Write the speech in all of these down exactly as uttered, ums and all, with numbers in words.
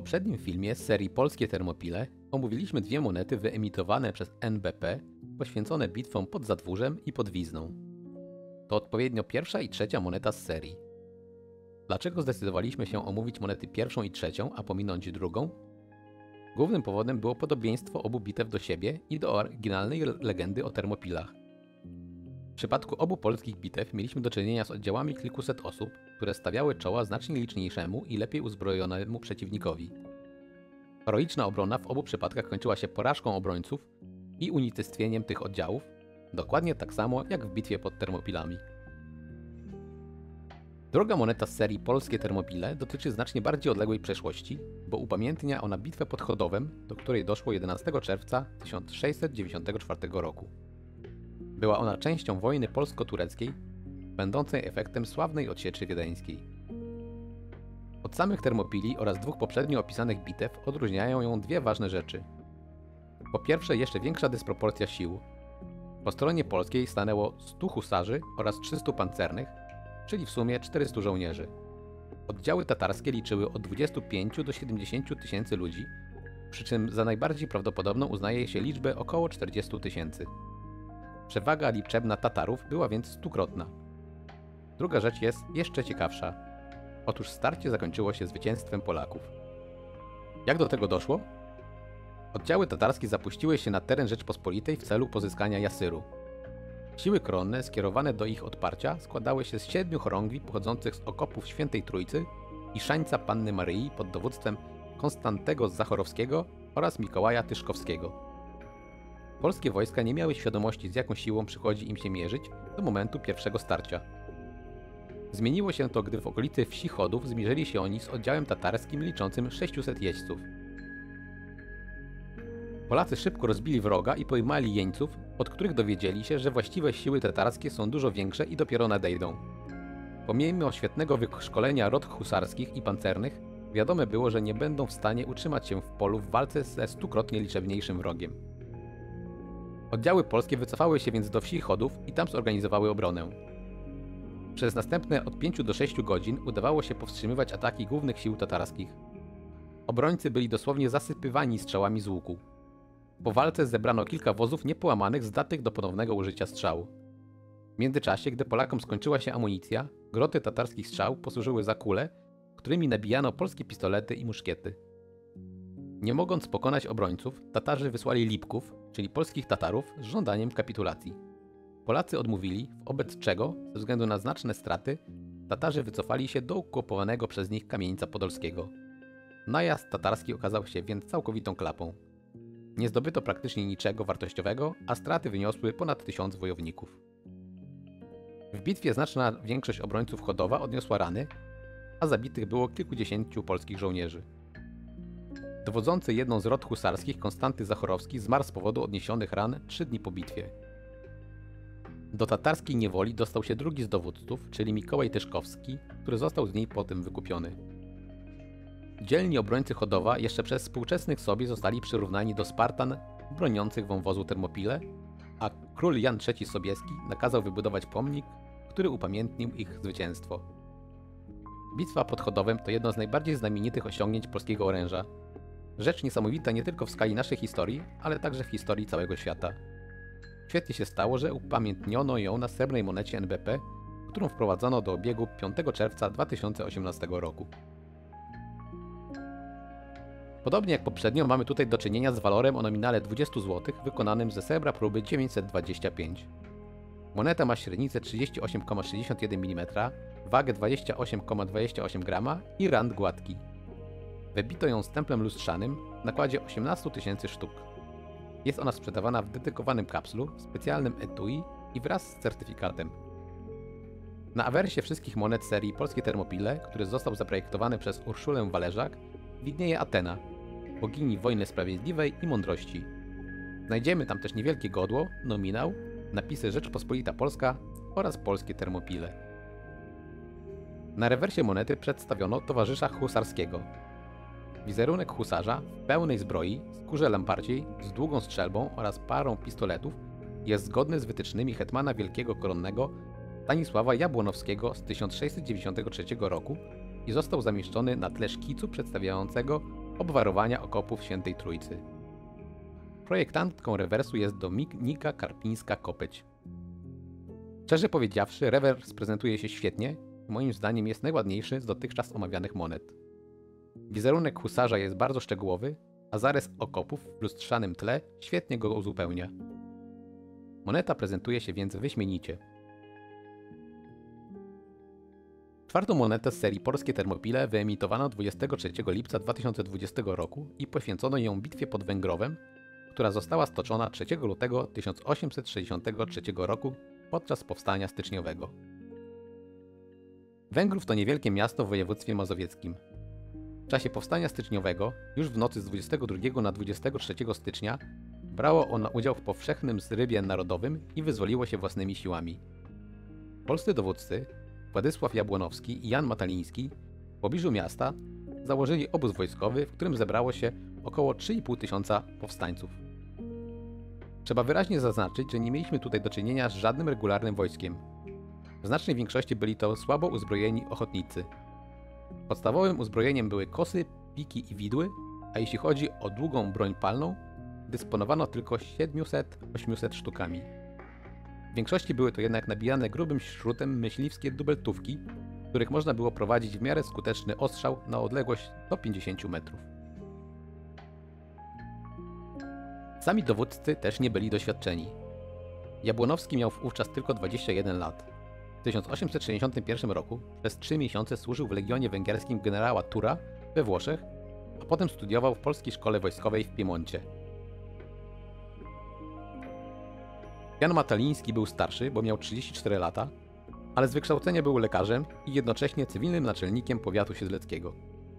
poprzednim filmie z serii Polskie Termopile omówiliśmy dwie monety wyemitowane przez N B P, poświęcone bitwom pod Zadwórzem i pod Wizną. To odpowiednio pierwsza i trzecia moneta z serii. Dlaczego zdecydowaliśmy się omówić monety pierwszą i trzecią, a pominąć drugą? Głównym powodem było podobieństwo obu bitew do siebie i do oryginalnej legendy o Termopilach. W przypadku obu polskich bitew mieliśmy do czynienia z oddziałami kilkuset osób, które stawiały czoła znacznie liczniejszemu i lepiej uzbrojonemu przeciwnikowi. Heroiczna obrona w obu przypadkach kończyła się porażką obrońców i unicestwieniem tych oddziałów, dokładnie tak samo jak w bitwie pod Termopilami. Druga moneta z serii Polskie Termopile dotyczy znacznie bardziej odległej przeszłości, bo upamiętnia ona bitwę pod Chodowem, do której doszło jedenastego czerwca tysiąc sześćset dziewięćdziesiątego czwartego roku. Była ona częścią wojny polsko-tureckiej, będącej efektem sławnej odsieczy wiedeńskiej. Od samych Termopili oraz dwóch poprzednio opisanych bitew odróżniają ją dwie ważne rzeczy. Po pierwsze, jeszcze większa dysproporcja sił. Po stronie polskiej stanęło stu husarzy oraz trzystu pancernych, czyli w sumie czterystu żołnierzy. Oddziały tatarskie liczyły od dwudziestu pięciu do siedemdziesięciu tysięcy ludzi, przy czym za najbardziej prawdopodobną uznaje się liczbę około czterdziestu tysięcy. Przewaga liczebna Tatarów była więc stukrotna. Druga rzecz jest jeszcze ciekawsza. Otóż starcie zakończyło się zwycięstwem Polaków. Jak do tego doszło? Oddziały tatarskie zapuściły się na teren Rzeczpospolitej w celu pozyskania Jasyru. Siły koronne skierowane do ich odparcia składały się z siedmiu chorągwi pochodzących z okopów Świętej Trójcy i Szańca Panny Maryi pod dowództwem Konstantego Zachorowskiego oraz Mikołaja Tyszkowskiego. Polskie wojska nie miały świadomości, z jaką siłą przychodzi im się mierzyć do momentu pierwszego starcia. Zmieniło się to, gdy w okolicy wsi Chodów zmierzyli się oni z oddziałem tatarskim liczącym sześciuset jeźdźców. Polacy szybko rozbili wroga i pojmali jeńców, od których dowiedzieli się, że właściwe siły tatarskie są dużo większe i dopiero nadejdą. Pomimo świetnego wyszkolenia rot husarskich i pancernych, wiadome było, że nie będą w stanie utrzymać się w polu w walce ze stukrotnie liczebniejszym wrogiem. Oddziały polskie wycofały się więc do wsi Chodów i tam zorganizowały obronę. Przez następne od pięciu do sześciu godzin udawało się powstrzymywać ataki głównych sił tatarskich. Obrońcy byli dosłownie zasypywani strzałami z łuku. Po walce zebrano kilka wozów niepołamanych zdatnych do ponownego użycia strzału. W międzyczasie, gdy Polakom skończyła się amunicja, groty tatarskich strzał posłużyły za kule, którymi nabijano polskie pistolety i muszkiety. Nie mogąc pokonać obrońców, Tatarzy wysłali Lipków, czyli polskich Tatarów, z żądaniem kapitulacji. Polacy odmówili, wobec czego, ze względu na znaczne straty, Tatarzy wycofali się do okupowanego przez nich Kamieńca Podolskiego. Najazd tatarski okazał się więc całkowitą klapą. Nie zdobyto praktycznie niczego wartościowego, a straty wyniosły ponad tysiąc wojowników. W bitwie znaczna większość obrońców Chodowa odniosła rany, a zabitych było kilkudziesięciu polskich żołnierzy. Dowodzący jedną z rot husarskich Konstanty Zachorowski zmarł z powodu odniesionych ran trzy dni po bitwie. Do tatarskiej niewoli dostał się drugi z dowódców, czyli Mikołaj Tyszkowski, który został z niej potem wykupiony. Dzielni obrońcy Chodowa jeszcze przez współczesnych sobie zostali przyrównani do Spartan broniących wąwozu Termopile, a król Jan trzeci Sobieski nakazał wybudować pomnik, który upamiętnił ich zwycięstwo. Bitwa pod Chodowem to jedno z najbardziej znamienitych osiągnięć polskiego oręża. Rzecz niesamowita nie tylko w skali naszej historii, ale także w historii całego świata. Świetnie się stało, że upamiętniono ją na srebrnej monecie N B P, którą wprowadzono do obiegu piątego czerwca dwa tysiące osiemnastego roku. Podobnie jak poprzednio mamy tutaj do czynienia z walorem o nominale dwudziestu złotych wykonanym ze srebra próby dziewięćset dwadzieścia pięć. Moneta ma średnicę trzydzieści osiem przecinek sześćdziesiąt jeden milimetra, wagę dwadzieścia osiem przecinek dwadzieścia osiem grama i rand gładki. Wybito ją stemplem lustrzanym w nakładzie osiemnastu tysięcy sztuk. Jest ona sprzedawana w dedykowanym kapslu, w specjalnym etui i wraz z certyfikatem. Na awersie wszystkich monet serii Polskie Termopile, który został zaprojektowany przez Urszulę Walerzak, widnieje Atena, bogini wojny sprawiedliwej i mądrości. Znajdziemy tam też niewielkie godło, nominał, napisy Rzeczpospolita Polska oraz Polskie Termopile. Na rewersie monety przedstawiono towarzysza husarskiego. Wizerunek husarza w pełnej zbroi, skórze lamparciej, z długą strzelbą oraz parą pistoletów jest zgodny z wytycznymi hetmana wielkiego koronnego Stanisława Jabłonowskiego z tysiąc sześćset dziewięćdziesiątego trzeciego roku i został zamieszczony na tle szkicu przedstawiającego obwarowania okopów Świętej Trójcy. Projektantką rewersu jest Dominika Karpińska-Kopeć. Szczerze powiedziawszy, rewers prezentuje się świetnie i moim zdaniem jest najładniejszy z dotychczas omawianych monet. Wizerunek husarza jest bardzo szczegółowy, a zarys okopów w lustrzanym tle świetnie go uzupełnia. Moneta prezentuje się więc wyśmienicie. Czwartą monetę z serii Polskie Termopile wyemitowano dwudziestego trzeciego lipca dwa tysiące dwudziestego roku i poświęcono ją bitwie pod Węgrowem, która została stoczona trzeciego lutego tysiąc osiemset sześćdziesiątego trzeciego roku podczas powstania styczniowego. Węgrów to niewielkie miasto w województwie mazowieckim. W czasie powstania styczniowego, już w nocy z dwudziestego drugiego na dwudziestego trzeciego stycznia, brało ono udział w powszechnym zrybie narodowym i wyzwoliło się własnymi siłami. Polscy dowódcy, Władysław Jabłonowski i Jan Mataliński, w pobliżu miasta założyli obóz wojskowy, w którym zebrało się około trzy i pół tysiąca powstańców. Trzeba wyraźnie zaznaczyć, że nie mieliśmy tutaj do czynienia z żadnym regularnym wojskiem. W znacznej większości byli to słabo uzbrojeni ochotnicy. Podstawowym uzbrojeniem były kosy, piki i widły, a jeśli chodzi o długą broń palną, dysponowano tylko siedmiuset do ośmiuset sztukami. W większości były to jednak nabijane grubym śrutem myśliwskie dubeltówki, których można było prowadzić w miarę skuteczny ostrzał na odległość do pięćdziesięciu metrów. Sami dowódcy też nie byli doświadczeni. Jabłonowski miał wówczas tylko dwadzieścia jeden lat. W tysiąc osiemset sześćdziesiątym pierwszym roku przez trzy miesiące służył w legionie węgierskim generała Tura we Włoszech, a potem studiował w Polskiej Szkole Wojskowej w Piemoncie. Jan Mataliński był starszy, bo miał trzydzieści cztery lata, ale z wykształcenia był lekarzem i jednocześnie cywilnym naczelnikiem powiatu siedleckiego.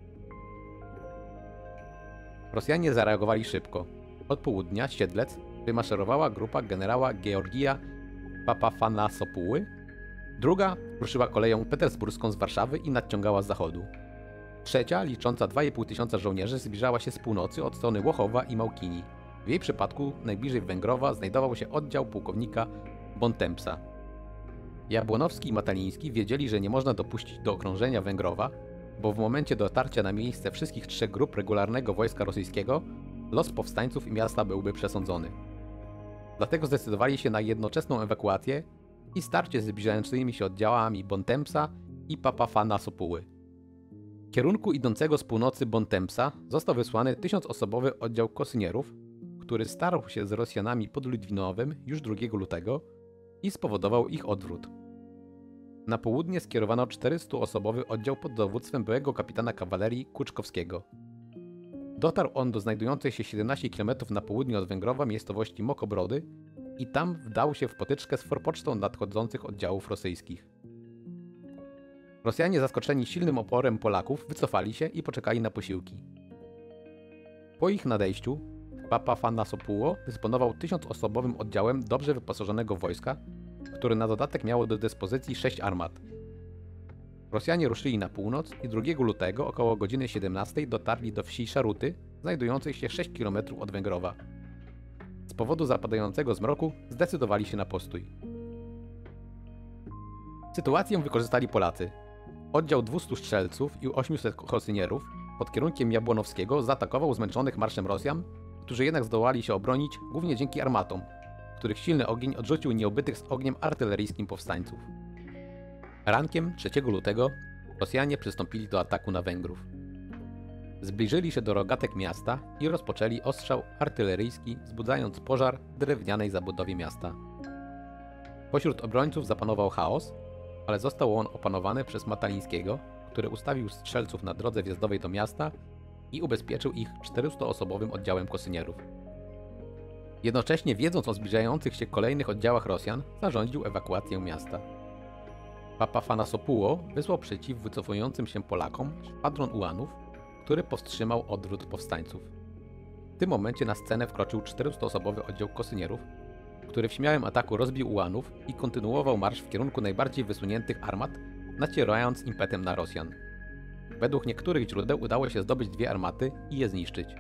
Rosjanie zareagowali szybko. Od południa z Siedlec wymaszerowała grupa generała Georgija Papafanasopuły. Druga ruszyła koleją petersburską z Warszawy i nadciągała z zachodu. Trzecia, licząca dwa i pół tysiąca żołnierzy, zbliżała się z północy od strony Łochowa i Małkini. W jej przypadku najbliżej Węgrowa znajdował się oddział pułkownika Bontempsa. Jabłonowski i Mataliński wiedzieli, że nie można dopuścić do okrążenia Węgrowa, bo w momencie dotarcia na miejsce wszystkich trzech grup regularnego wojska rosyjskiego los powstańców i miasta byłby przesądzony. Dlatego zdecydowali się na jednoczesną ewakuację i starcie z zbliżającymi się oddziałami Bontempsa i Papafanasopuły. W kierunku idącego z północy Bontempsa został wysłany tysiącosobowy oddział kosynierów, który starł się z Rosjanami pod Ludwinowem już drugiego lutego i spowodował ich odwrót. Na południe skierowano czterystuosobowy oddział pod dowództwem byłego kapitana kawalerii Kuczkowskiego. Dotarł on do znajdującej się siedemnaście kilometrów na południe od Węgrowa miejscowości Mokobrody i tam wdał się w potyczkę z forpocztą nadchodzących oddziałów rosyjskich. Rosjanie, zaskoczeni silnym oporem Polaków, wycofali się i poczekali na posiłki. Po ich nadejściu Papafanasopuło dysponował tysiącosobowym oddziałem dobrze wyposażonego wojska, które na dodatek miało do dyspozycji sześć armat. Rosjanie ruszyli na północ i drugiego lutego około godziny siedemnastej dotarli do wsi Szaruty, znajdującej się sześć kilometrów od Węgrowa. Z powodu zapadającego zmroku zdecydowali się na postój. Sytuację wykorzystali Polacy. Oddział dwustu strzelców i ośmiuset kosynierów pod kierunkiem Jabłonowskiego zaatakował zmęczonych marszem Rosjan, którzy jednak zdołali się obronić głównie dzięki armatom, których silny ogień odrzucił nieobytych z ogniem artyleryjskim powstańców. Rankiem trzeciego lutego Rosjanie przystąpili do ataku na Węgrów. Zbliżyli się do rogatek miasta i rozpoczęli ostrzał artyleryjski, wzbudzając pożar w drewnianej zabudowie miasta. Pośród obrońców zapanował chaos, ale został on opanowany przez Matalińskiego, który ustawił strzelców na drodze wjazdowej do miasta i ubezpieczył ich czterystuosobowym oddziałem kosynierów. Jednocześnie, wiedząc o zbliżających się kolejnych oddziałach Rosjan, zarządził ewakuację miasta. Papafanasopuło wysłał przeciw wycofującym się Polakom szwadron ułanów, który powstrzymał odwrót powstańców. W tym momencie na scenę wkroczył czterystuosobowy oddział kosynierów, który w śmiałym ataku rozbił ułanów i kontynuował marsz w kierunku najbardziej wysuniętych armat, nacierając impetem na Rosjan. Według niektórych źródeł udało się zdobyć dwie armaty i je zniszczyć.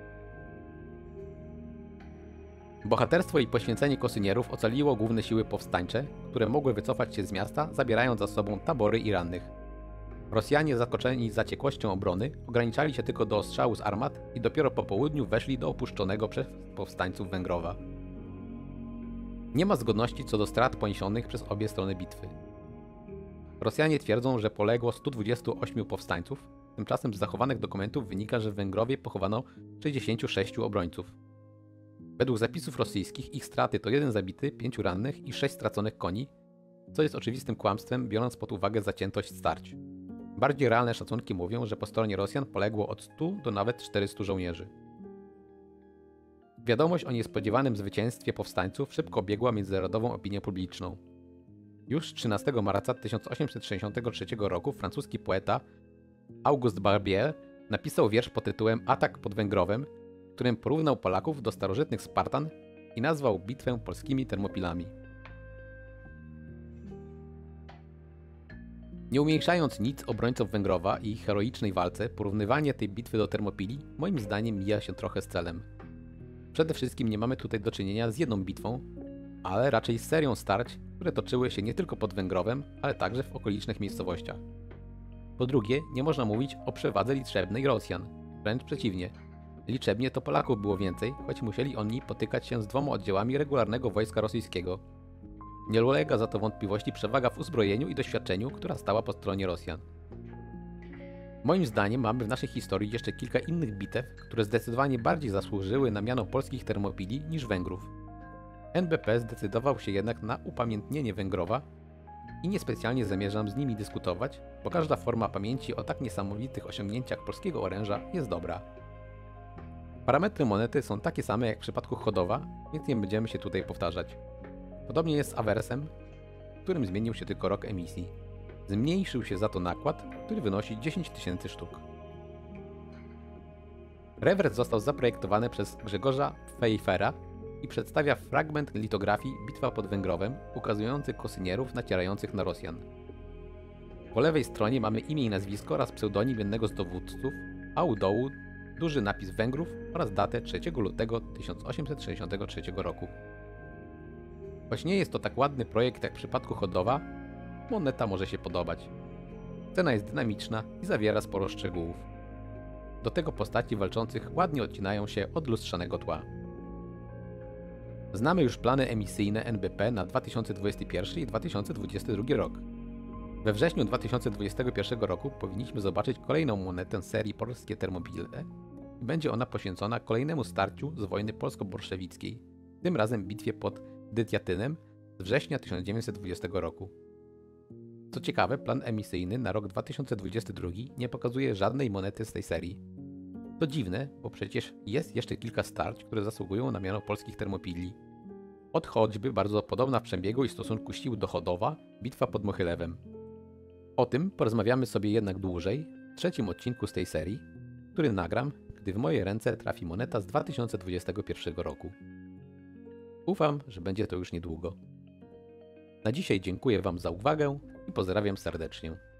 Bohaterstwo i poświęcenie kosynierów ocaliło główne siły powstańcze, które mogły wycofać się z miasta, zabierając za sobą tabory i rannych. Rosjanie zaskoczeni zaciekłością obrony ograniczali się tylko do ostrzału z armat i dopiero po południu weszli do opuszczonego przez powstańców Węgrowa. Nie ma zgodności co do strat poniesionych przez obie strony bitwy. Rosjanie twierdzą, że poległo stu dwudziestu ośmiu powstańców, tymczasem z zachowanych dokumentów wynika, że w Węgrowie pochowano sześćdziesięciu sześciu obrońców. Według zapisów rosyjskich ich straty to jeden zabity, pięciu rannych i sześć straconych koni, co jest oczywistym kłamstwem, biorąc pod uwagę zaciętość starć. Bardziej realne szacunki mówią, że po stronie Rosjan poległo od stu do nawet czterystu żołnierzy. Wiadomość o niespodziewanym zwycięstwie powstańców szybko obiegła międzynarodową opinię publiczną. Już trzynastego marca tysiąc osiemset sześćdziesiątego trzeciego roku francuski poeta Auguste Barbier napisał wiersz pod tytułem Atak pod Węgrowem, w którym porównał Polaków do starożytnych Spartan i nazwał bitwę polskimi Termopilami. Nie umniejszając nic obrońców Węgrowa i ich heroicznej walce, porównywanie tej bitwy do Termopili moim zdaniem mija się trochę z celem. Przede wszystkim nie mamy tutaj do czynienia z jedną bitwą, ale raczej z serią starć, które toczyły się nie tylko pod Węgrowem, ale także w okolicznych miejscowościach. Po drugie, nie można mówić o przewadze liczebnej Rosjan, wręcz przeciwnie. Liczebnie to Polaków było więcej, choć musieli oni potykać się z dwoma oddziałami regularnego wojska rosyjskiego. Nie ulega za to wątpliwości przewaga w uzbrojeniu i doświadczeniu, która stała po stronie Rosjan. Moim zdaniem mamy w naszej historii jeszcze kilka innych bitew, które zdecydowanie bardziej zasłużyły na miano polskich Termopili niż Węgrów. N B P zdecydował się jednak na upamiętnienie Węgrowa i niespecjalnie zamierzam z nimi dyskutować, bo każda forma pamięci o tak niesamowitych osiągnięciach polskiego oręża jest dobra. Parametry monety są takie same jak w przypadku Chodowa, więc nie będziemy się tutaj powtarzać. Podobnie jest z awersem, w którym zmienił się tylko rok emisji. Zmniejszył się za to nakład, który wynosi dziesięć tysięcy sztuk. Rewers został zaprojektowany przez Grzegorza Pfeiffera i przedstawia fragment litografii Bitwa pod Węgrowem, ukazujący kosynierów nacierających na Rosjan. Po lewej stronie mamy imię i nazwisko oraz pseudonim jednego z dowódców, a u dołu duży napis Węgrów oraz datę trzeciego lutego tysiąc osiemset sześćdziesiątego trzeciego roku. Choć nie jest to tak ładny projekt jak w przypadku Chodowa, moneta może się podobać. Scena jest dynamiczna i zawiera sporo szczegółów. Do tego postaci walczących ładnie odcinają się od lustrzanego tła. Znamy już plany emisyjne N B P na dwa tysiące dwudziesty pierwszy i dwa tysiące dwudziesty drugi rok. We wrześniu dwa tysiące dwudziestego pierwszego roku powinniśmy zobaczyć kolejną monetę serii Polskie Termopile i będzie ona poświęcona kolejnemu starciu z wojny polsko-bolszewickiej, tym razem bitwie pod Dytjatynem z września tysiąc dziewięćset dwudziestego roku. Co ciekawe, plan emisyjny na rok dwa tysiące dwudziesty drugi nie pokazuje żadnej monety z tej serii. To dziwne, bo przecież jest jeszcze kilka starć, które zasługują na miano polskich Termopili. Od choćby bardzo podobna w przebiegu i stosunku sił do Chodowa bitwa pod Mochylewem. O tym porozmawiamy sobie jednak dłużej w trzecim odcinku z tej serii, który nagram, gdy w moje ręce trafi moneta z dwa tysiące dwudziestego pierwszego roku. Ufam, że będzie to już niedługo. Na dzisiaj dziękuję Wam za uwagę i pozdrawiam serdecznie.